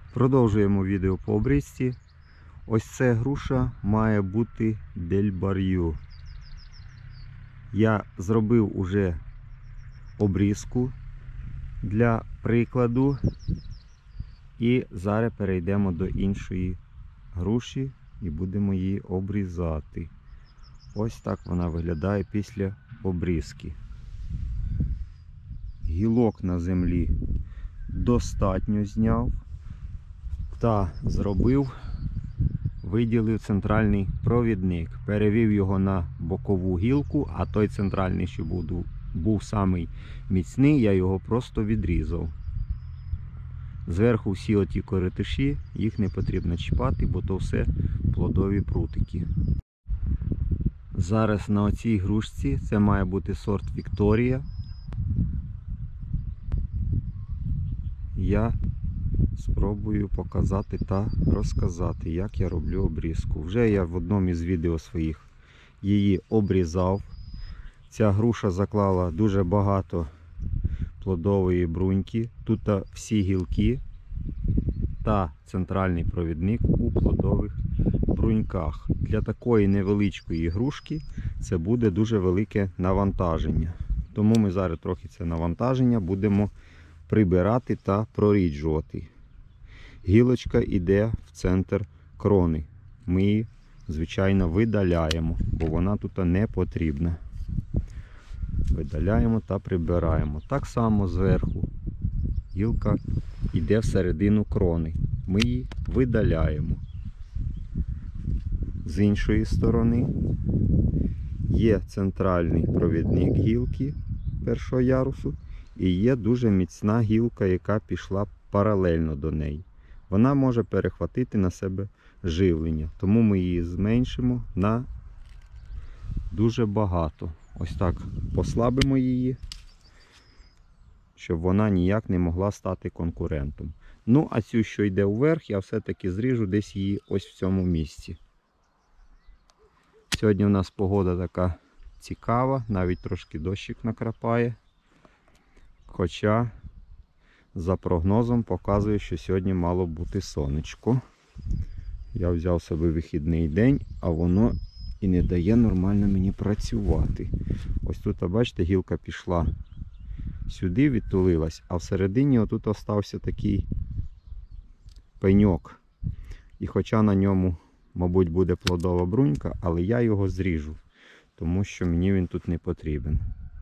Продовжуємо відео по обрізці. Ось ця груша має бути Дель Бар'ю. Я зробив уже обрізку для прикладу. І зараз перейдемо до іншої груші і будемо її обрізати. Ось так вона виглядає після обрізки. Гілок на землі достатньо зняв та виділив центральний провідник. Перевів його на бокову гілку, а той центральний, що був самий міцний, я його просто відрізав. Зверху всі оті коротиші, їх не потрібно чіпати, бо то все плодові прутики. Зараз на оцій грушці, це має бути сорт Вікторія, я спробую показати та розказати, як я роблю обрізку. Вже я в одному із відео своїх її обрізав. Ця груша заклала дуже багато плодової бруньки. Тут всі гілки та центральний провідник у плодових бруньках. Для такої невеличкої грушки це буде дуже велике навантаження. Тому ми зараз трохи це навантаження будемо прибирати та проріджувати. Гілочка йде в центр крони. Ми її, звичайно, видаляємо, бо вона тут не потрібна. Видаляємо та прибираємо. Так само зверху гілка йде всередину крони. Ми її видаляємо. З іншої сторони є центральний провідник гілки першого ярусу і є дуже міцна гілка, яка пішла паралельно до неї. Вона може перехватити на себе живлення, тому ми її зменшимо на дуже багато. Ось так послабимо її, щоб вона ніяк не могла стати конкурентом. Ну, а цю, що йде вверх, я все-таки зріжу десь її ось в цьому місці. Сьогодні у нас погода така цікава, навіть трошки дощик накрапає. Хоча за прогнозом показує, що сьогодні мало бути сонечко. Я взяв собі вихідний день, а воно і не дає нормально мені працювати. Ось тут, бачите, гілка пішла сюди, відтулилась, а всередині отут остався такий пеньок. І хоча на ньому, мабуть, буде плодова брунька, але я його зріжу, тому що мені він тут не потрібен.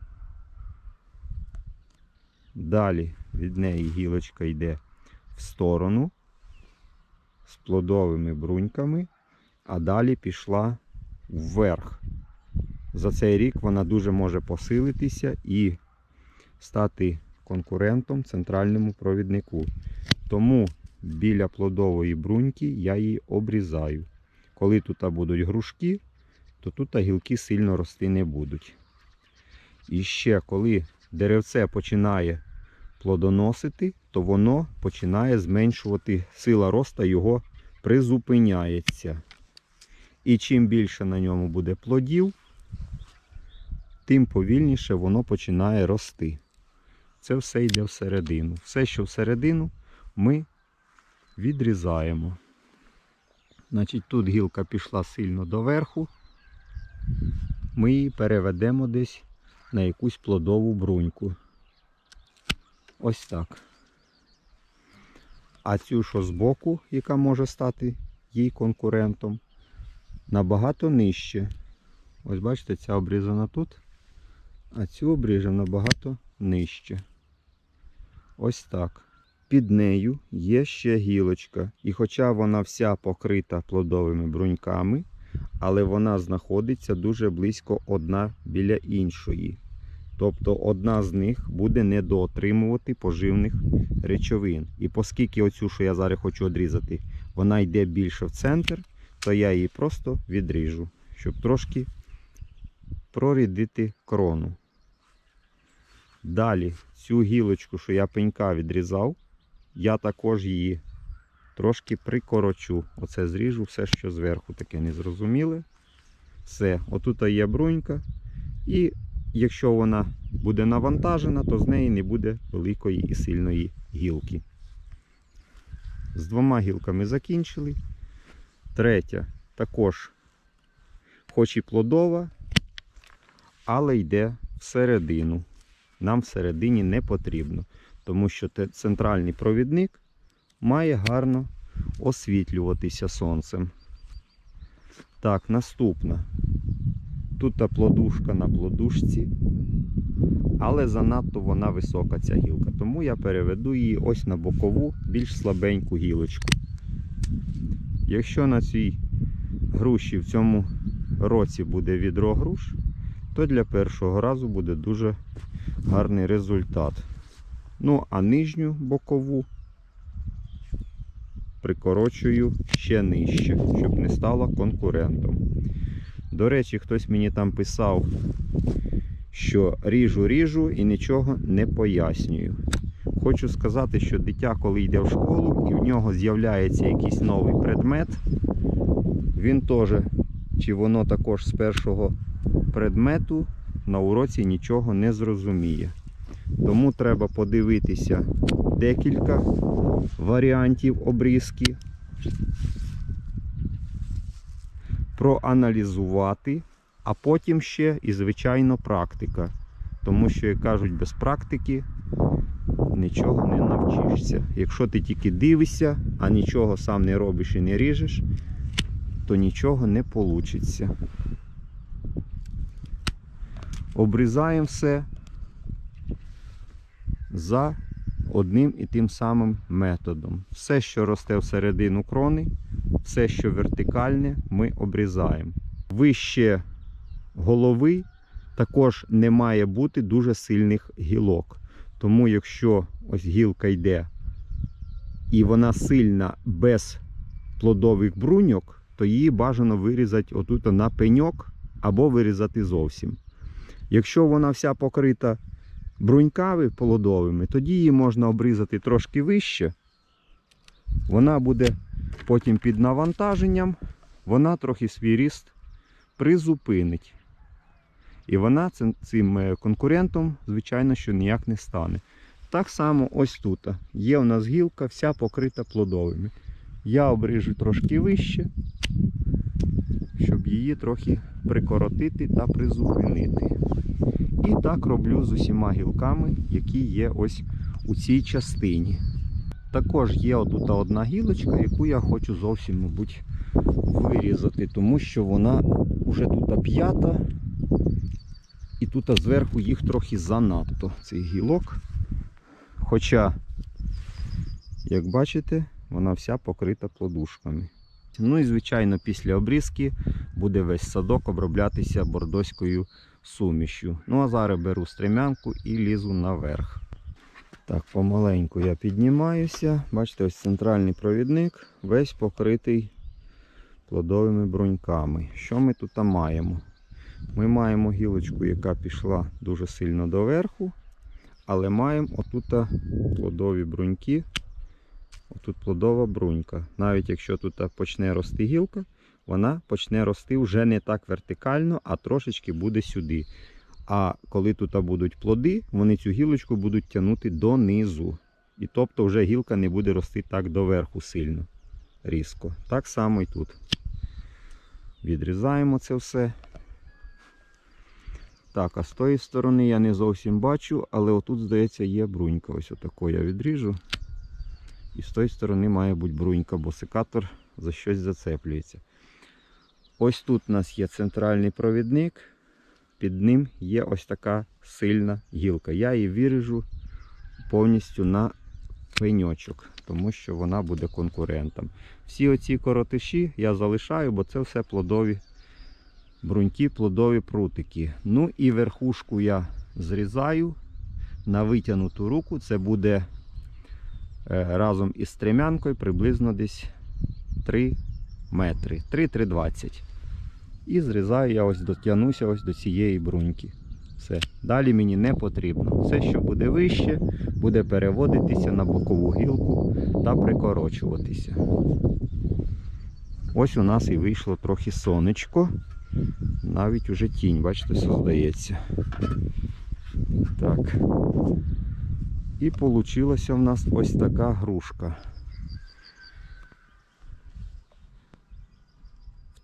Далі від неї гілочка йде в сторону з плодовими бруньками, а далі пішла вверх. За цей рік вона дуже може посилитися і стати конкурентом центральному провіднику. Тому біля плодової бруньки я її обрізаю. Коли тут будуть грушки, то тут гілки сильно рости не будуть. І ще коли деревце починає плодоносити, то воно починає зменшувати, сила росту його призупиняється. І чим більше на ньому буде плодів, тим повільніше воно починає рости. Це все йде всередину. Все, що всередину, ми відрізаємо. Значить, тут гілка пішла сильно доверху. Ми її переведемо десь на якусь плодову бруньку. Ось так. А цю, що збоку, яка може стати їй конкурентом, набагато нижче. Ось бачите, ця обрізана тут, а цю обріжемо набагато нижче. Ось так. Під нею є ще гілочка. І хоча вона вся покрита плодовими бруньками, але вона знаходиться дуже близько одна біля іншої. Тобто одна з них буде недоотримувати поживних речовин. І оскільки оцю, що я зараз хочу відрізати, вона йде більше в центр, то я її просто відріжу, щоб трошки прорідити крону. Далі цю гілочку, що я пенька відрізав, я також її трошки прикорочу. Оце зріжу все, що зверху таке незрозуміле. Все, отут є брунька. І якщо вона буде навантажена, то з неї не буде великої і сильної гілки. З 2 гілками закінчили. Третя також, хоч і плодова, але йде всередину. Нам всередині не потрібно, тому що центральний провідник має гарно освітлюватися сонцем. Так, наступна. Тут плодушка на плодушці, але занадто вона висока, ця гілка. Тому я переведу її ось на бокову, більш слабеньку гілочку. Якщо на цій груші в цьому році буде відро груш, то для першого разу буде дуже гарний результат. Ну, а нижню бокову прикорочую ще нижче, щоб не стала конкурентом. До речі, хтось мені там писав, що ріжу і нічого не пояснюю. Хочу сказати, що дитя, коли йде в школу і в нього з'являється якийсь новий предмет, він теж, чи воно також з першого предмету, на уроці нічого не зрозуміє. Тому треба подивитися декілька варіантів обрізки, проаналізувати, а потім ще і, звичайно, практика. Тому що, як кажуть, без практики нічого не навчишся. Якщо ти тільки дивишся, а нічого сам не робиш і не ріжеш, то нічого не вийде. Обрізаємо все за одним і тим самим методом. Все, що росте всередину крони, все, що вертикальне, ми обрізаємо. Вище голови також не має бути дуже сильних гілок. Тому якщо ось гілка йде і вона сильна без плодових бруньок, то її бажано вирізати отут на пеньок або вирізати зовсім. Якщо вона вся покрита бруньками плодовими, тоді її можна обрізати трошки вище. Вона буде потім під навантаженням, вона трохи свій ріст призупинить. І вона цим конкурентом, звичайно, що ніяк не стане. Так само ось тут. Є у нас гілка вся покрита плодовими. Я обріжу трошки вище, щоб її трохи прикоротити та призупинити. І так роблю з усіма гілками, які є ось у цій частині. Також є отут одна гілочка, яку я хочу зовсім, мабуть, вирізати, тому що вона вже тут п'ята. І тут зверху їх трохи занадто, цих гілок. Хоча, як бачите, вона вся покрита плодушками. Ну і, звичайно, після обрізки буде весь садок оброблятися бордоською сумішю. Ну а зараз беру стремянку і лізу наверх. Так, помаленьку я піднімаюся. Бачите, ось центральний провідник, весь покритий плодовими бруньками. Що ми тут маємо? Ми маємо гілочку, яка пішла дуже сильно доверху, але маємо отут плодові бруньки, отут плодова брунька. Навіть якщо тут почне рости гілка, вона почне рости вже не так вертикально, а трошечки буде сюди. А коли тут будуть плоди, вони цю гілочку будуть тягнути донизу. І тобто вже гілка не буде рости так доверху сильно, різко. Так само і тут. Відрізаємо це все. Так, а з тої сторони я не зовсім бачу, але отут, здається, є брунька. Ось отако я відріжу. І з тої сторони має бути брунька, бо секатор за щось зацеплюється. Ось тут у нас є центральний провідник. Під ним є ось така сильна гілка. Я її виріжу повністю на пеньочок, тому що вона буде конкурентом. Всі оці коротиші я залишаю, бо це все плодові бруньки, плодові прутики. Ну і верхушку я зрізаю на витягнуту руку. Це буде разом із стремянкою приблизно десь 3 метри, 3-3,20. І зрізаю я ось, дотягнуся ось до цієї бруньки. Все. Далі мені не потрібно. Все, що буде вище, буде переводитися на бокову гілку та прикорочуватися. Ось у нас і вийшло трохи сонечко. Навіть уже тінь, бачите, создається. Так. І вийшла в нас ось така грушка.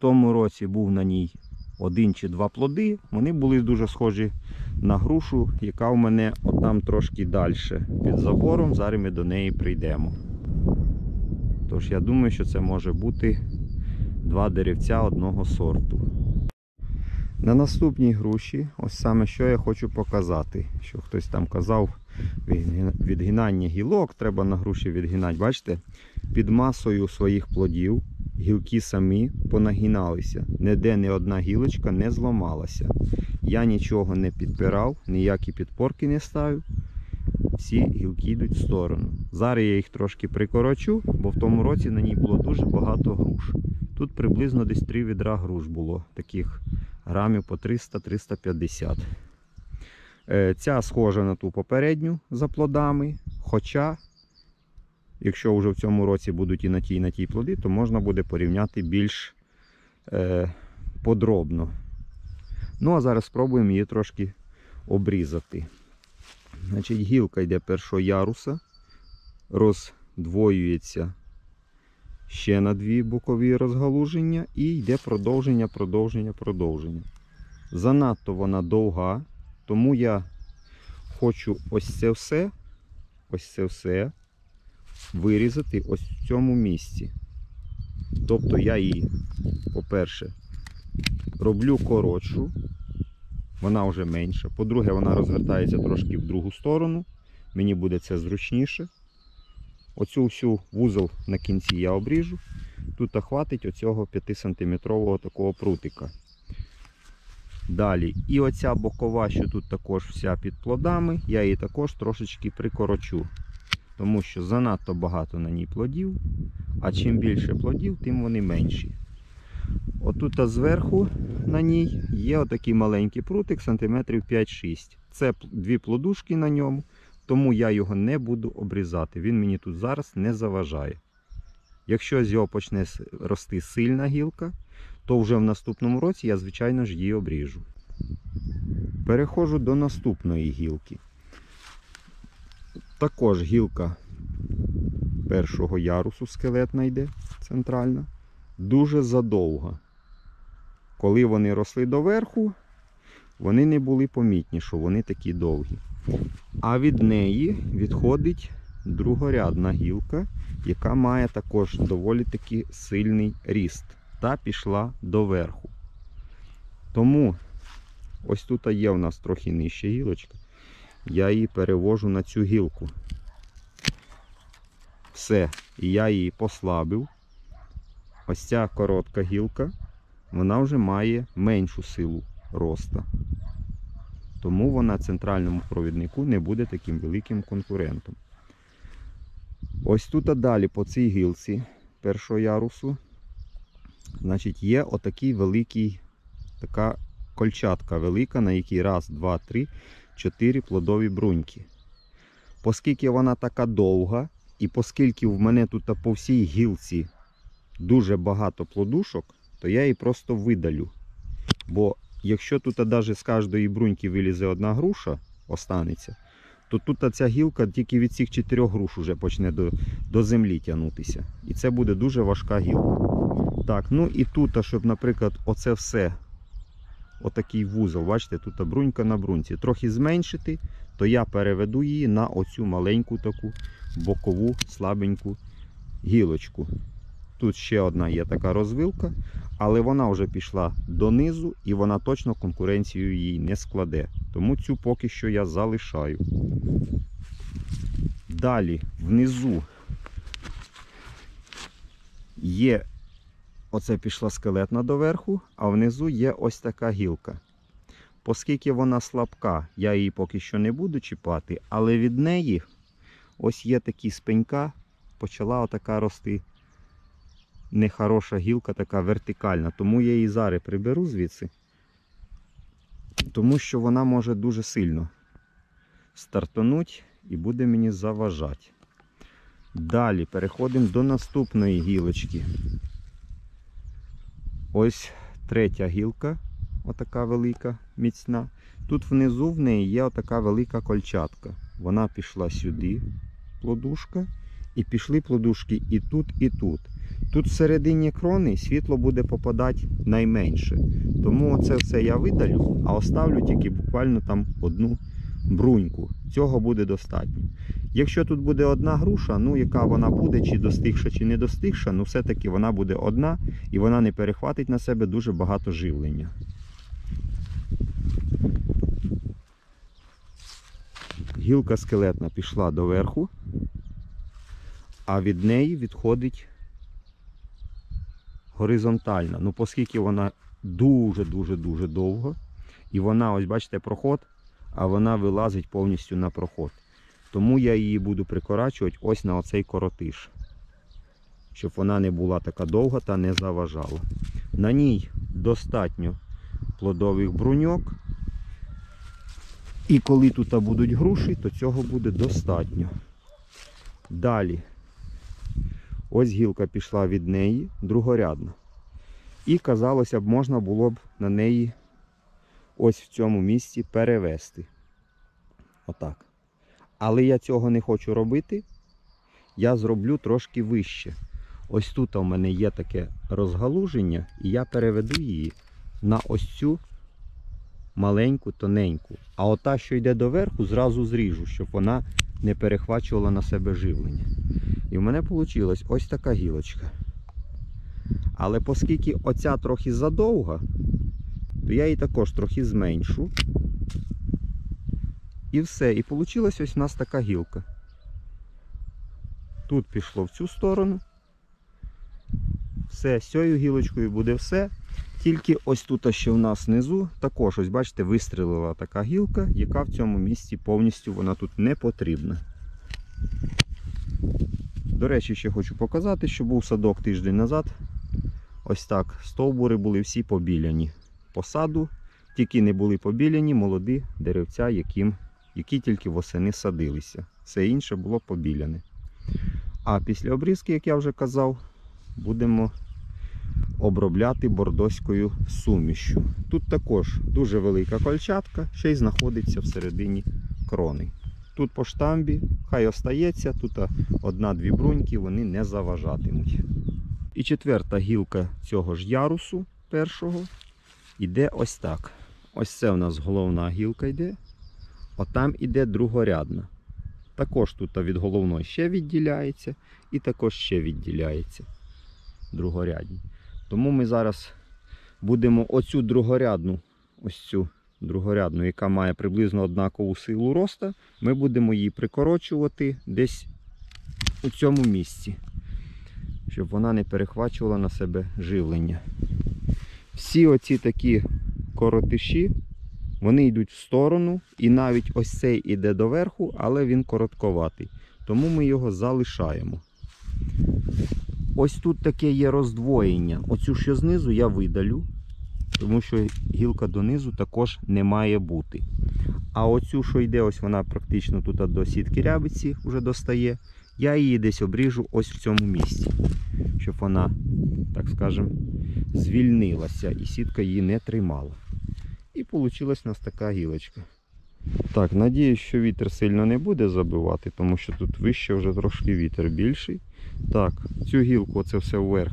тому році був на ній 1 чи 2 плоди. Вони були дуже схожі на грушу, яка у мене отам трошки далі під забором. Зараз ми до неї прийдемо. Тож я думаю, що це може бути 2 деревця одного сорту. На наступній груші, ось саме що я хочу показати. Що хтось там казав, відгинання гілок, треба на груші відгинати. Бачите, під масою своїх плодів гілки самі понагиналися. Ніде ні одна гілочка не зламалася. Я нічого не підпирав, ніякі підпорки не ставив. Всі гілки йдуть в сторону. Зараз я їх трошки прикорочу, бо в тому році на ній було дуже багато груш. Тут приблизно десь 3 відра груш було, таких грамів по 300-350. Ця схожа на ту попередню за плодами, хоча, якщо вже в цьому році будуть і на тій плоди, то можна буде порівняти більш подробно. Ну, а зараз спробуємо її трошки обрізати. Значить, гілка йде першого яруса, роздвоюється ще на 2 бокові розгалуження і йде продовження. Занадто вона довга, тому я хочу ось це все вирізати ось в цьому місці. Тобто я її, по-перше, роблю коротшу, вона вже менша. По-друге, вона розвертається трошки в другу сторону, мені буде це зручніше. Оцю всю вузол на кінці я обріжу. Тут хватить оцього 5-сантиметрового такого прутика. Далі, і оця бокова, що тут також вся під плодами, я її також трошечки прикорочу. Тому що занадто багато на ній плодів, а чим більше плодів, тим вони менші. Отут зверху на ній є отакий маленький прутик, сантиметрів 5-6. Це 2 плодушки на ньому, тому я його не буду обрізати. Він мені тут зараз не заважає. Якщо з його почне рости сильна гілка, то вже в наступному році я, звичайно ж, її обріжу. Переходжу до наступної гілки. Також гілка першого ярусу скелетна йде, центральна. Дуже задовга. Коли вони росли доверху, вони не були помітні, що вони такі довгі. А від неї відходить другорядна гілка, яка має також доволі таки сильний ріст. Та пішла доверху. Тому ось тут є у нас трохи нижча гілочка. Я її перевожу на цю гілку. Все, і я її послабив. Ось ця коротка гілка, вона вже має меншу силу росту. Тому вона центральному провіднику не буде таким великим конкурентом. Ось тут далі по цій гілці першого ярусу, значить, є отакий великий, така кольчатка велика, на якій 1, 2, 3, 4 плодові бруньки. Оскільки вона така довга, і оскільки в мене тут по всій гілці дуже багато плодушок, то я її просто видалю. Бо якщо тут навіть з кожної бруньки вилізе одна груша, останеться, то тут ця гілка тільки від цих 4 груш вже почне до землі тягнутися. І це буде дуже важка гілка. Так, ну і тут, щоб, наприклад, оце все, отакий вузол, бачите, тут брунька на бруньці, трохи зменшити, то я переведу її на оцю маленьку таку бокову слабеньку гілочку. Тут ще одна є така розвилка, але вона вже пішла донизу і вона точно конкуренцію їй не складе. Тому цю поки що я залишаю. Далі внизу є, оце пішла скелетна доверху, а внизу є ось така гілка. Оскільки вона слабка, я її поки що не буду чіпати, але від неї ось є такі спенька, почала отака рости нехороша гілка, така вертикальна. Тому я її зараз приберу звідси, тому що вона може дуже сильно стартануть і буде мені заважати. Далі переходимо до наступної гілочки. Ось третя гілка, отака велика, міцна. Тут внизу в неї є отака велика кольчатка. Вона пішла сюди, плодушка, і пішли плодушки і тут, і тут. Тут всередині крони світло буде попадати найменше. Тому це все я видалю, а оставлю тільки буквально там одну бруньку. Цього буде достатньо. Якщо тут буде одна груша, ну яка вона буде, чи достигша, чи не достигша, ну все-таки вона буде одна і вона не перехватить на себе дуже багато живлення. Гілка скелетна пішла доверху, а від неї відходить горизонтальна. Ну, оскільки вона дуже-дуже-дуже довго, і вона, ось бачите, проход, а вона вилазить повністю на проход. Тому я її буду прикорачувати ось на оцей коротиш, щоб вона не була така довга та не заважала. На ній достатньо плодових бруньок. І коли тут будуть груші, то цього буде достатньо. Далі, ось гілка пішла від неї, другорядна. І, казалося б, можна було б на неї ось в цьому місці перевести. Отак. Але я цього не хочу робити. Я зроблю трошки вище. Ось тут у мене є таке розгалуження, і я переведу її на ось цю маленьку, тоненьку. А ота, що йде доверху, зразу зріжу, щоб вона не перехвачувала на себе живлення. І в мене вийшла ось така гілочка. Але оскільки оця трохи задовга, то я її також трохи зменшу. І все. І вийшла ось у нас така гілка. Тут пішло в цю сторону. Все, з цією гілочкою буде все. Тільки ось тут ще у нас внизу також, ось бачите, вистрілила така гілка, яка в цьому місці повністю вона тут не потрібна. До речі, ще хочу показати, що був садок тиждень назад. Ось так, стовбури були всі побіляні. По саду тільки не були побіляні молоді деревця, які тільки восени садилися. Все інше було побіляне. А після обрізки, як я вже казав, будемо обробляти бордоською сумішю. Тут також дуже велика кольчатка, ще й знаходиться всередині крони. Тут по штамбі, хай остається, тут одна-дві бруньки, вони не заважатимуть. І четверта гілка цього ж ярусу першого йде ось так. Ось це у нас головна гілка йде, отам іде другорядна. Також тут від головної ще відділяється і також ще відділяється другорядні. Тому ми зараз будемо оцю другорядну, яка має приблизно однакову силу росту, ми будемо її прикорочувати десь у цьому місці, щоб вона не перехвачувала на себе живлення. Всі оці такі коротиші, вони йдуть в сторону, і навіть ось цей іде доверху, але він коротковатий. Тому ми його залишаємо. Ось тут таке є роздвоєння. Оцю що знизу я видалю, тому що гілка донизу також не має бути. А оцю, що йде, ось вона практично тут до сітки рябиці вже достає, я її десь обріжу ось в цьому місці, щоб вона, так скажемо, звільнилася і сітка її не тримала. І вийшла у нас така гілочка. Так, надіюсь, що вітер сильно не буде забивати, тому що тут вище вже трошки вітер більший. Так, цю гілку оце все вверх.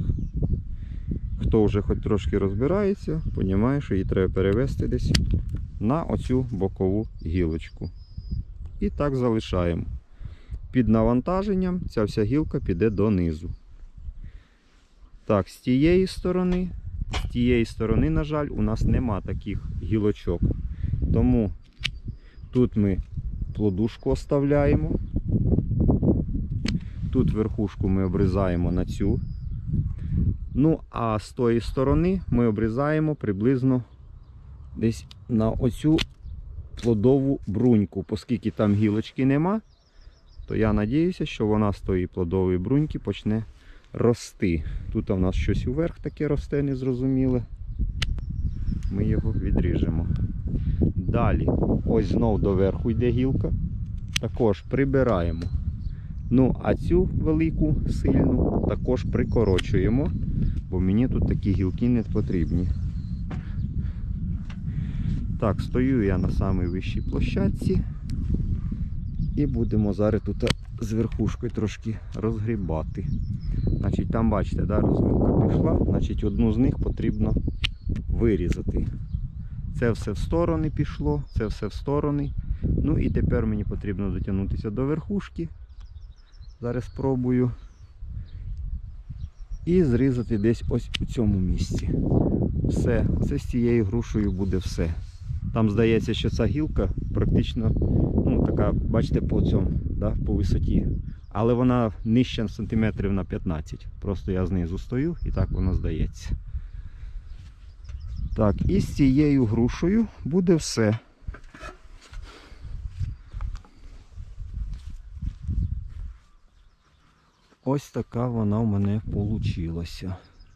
Хто вже хоч трошки розбирається, розуміє, що її треба перевести десь на оцю бокову гілочку. І так залишаємо. Під навантаженням ця вся гілка піде донизу. Так, з тієї сторони, на жаль, у нас нема таких гілочок. Тому тут ми плодушку оставляємо. Тут верхушку ми обрізаємо на цю. Ну, а з тої сторони ми обрізаємо приблизно десь на оцю плодову бруньку. Оскільки там гілочки нема, то я сподіваюся, що вона з тої плодової бруньки почне рости. Тут у нас щось уверх таке росте, незрозуміле. Ми його відріжемо. Далі, ось знов доверху йде гілка. Також прибираємо. Ну, а цю велику, сильну, також прикорочуємо, бо мені тут такі гілки не потрібні. Так, стою я на самій вищій площадці. І будемо зараз тут з верхушкою трошки розгрібати. Значить, там бачите, да, розвилка пішла, значить одну з них потрібно вирізати. Це все в сторони пішло, це все в сторони. Ну і тепер мені потрібно дотягнутися до верхушки. Зараз спробую. І зрізати десь ось у цьому місці. Все, це з цією грушею буде все. Там здається, що ця гілка практично, ну така, бачите, по цьому, да, по висоті. Але вона нижча сантиметрів на 15. Просто я знизу стою і так воно здається. Так, і з цією грушею буде все. Ось така вона в мене получилася.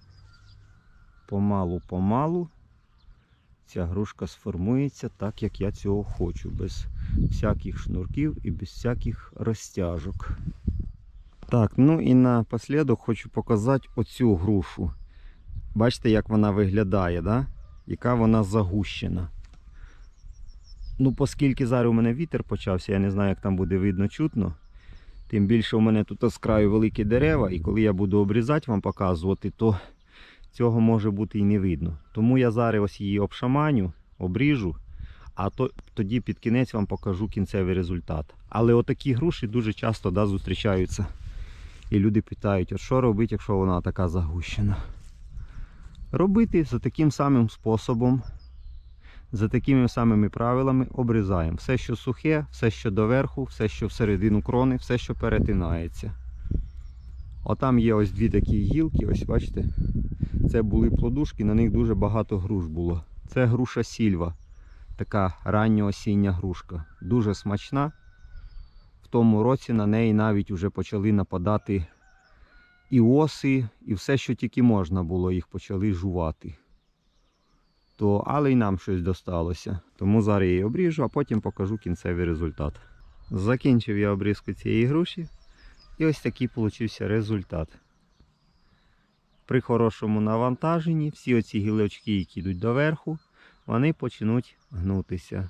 Помалу-помалу ця грушка сформується так, як я цього хочу. Без всяких шнурків і без всяких розтяжок. Так, ну і напослідок хочу показати оцю грушу. Бачите, як вона виглядає, да? Яка вона загущена. Ну, оскільки зараз у мене вітер почався, я не знаю, як там буде видно, чутно. Тим більше у мене тут з краю великі дерева, і коли я буду обрізати, вам показувати, то цього може бути і не видно. Тому я зараз ось її обшаманю, обріжу, а тоді під кінець вам покажу кінцевий результат. Але отакі груші дуже часто, да, зустрічаються. І люди питають, от що робити, якщо вона така загущена. Робити за таким самим способом, за такими самими правилами обрізаємо. Все, що сухе, все, що доверху, все, що всередину крони, все, що перетинається. Отам є ось дві такі гілки, ось бачите. Це були плодушки, на них дуже багато груш було. Це груша сільва, така ранньоосіння грушка. Дуже смачна. В тому році на неї навіть вже почали нападати і оси, і все, що тільки можна було, їх почали жувати. Але й нам щось досталося. Тому зараз я її обріжу, а потім покажу кінцевий результат. Закінчив я обрізку цієї груші. І ось такий получився результат. При хорошому навантаженні всі оці гілочки, які йдуть доверху, вони почнуть гнутися.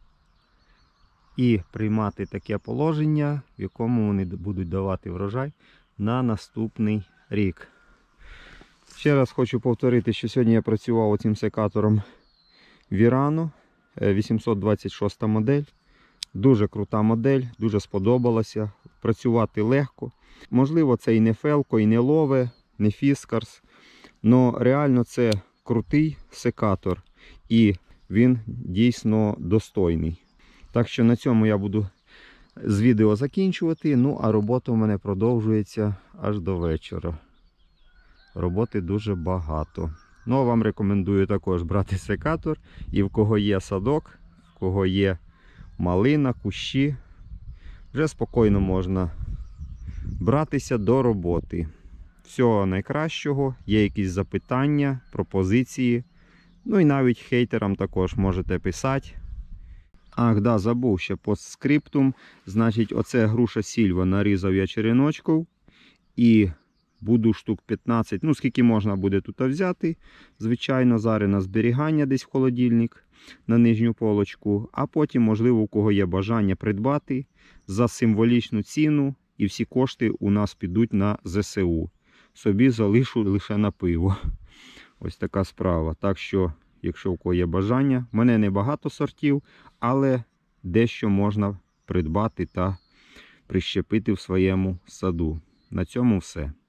І приймати таке положення, в якому вони будуть давати врожай на наступний рік. Ще раз хочу повторити, що сьогодні я працював цим секатором Вірано, 826 модель. Дуже крута модель, дуже сподобалася. Працювати легко. Можливо, це і не Фелко, і не Лове, не Фіскарс. Але реально це крутий секатор. І він дійсно достойний. Так що на цьому я буду з відео закінчувати. Ну, а робота у мене продовжується аж до вечора. Роботи дуже багато. Ну, а вам рекомендую також брати секатор. І в кого є садок, в кого є малина, кущі, вже спокійно можна братися до роботи. Всього найкращого, є якісь запитання, пропозиції. Ну і навіть хейтерам також можете писати. Ах, да, забув ще постскриптум. Значить, оце груша сільва нарізав я череночків. І буду штук 15, ну скільки можна буде тут взяти. Звичайно, зараз на зберігання десь в холодильник, на нижню полочку. А потім, можливо, у кого є бажання придбати за символічну ціну. І всі кошти у нас підуть на ЗСУ. Собі залишу лише на пиво. Ось така справа. Так що, якщо у кого є бажання, в мене небагато сортів, але дещо можна придбати та прищепити в своєму саду. На цьому все.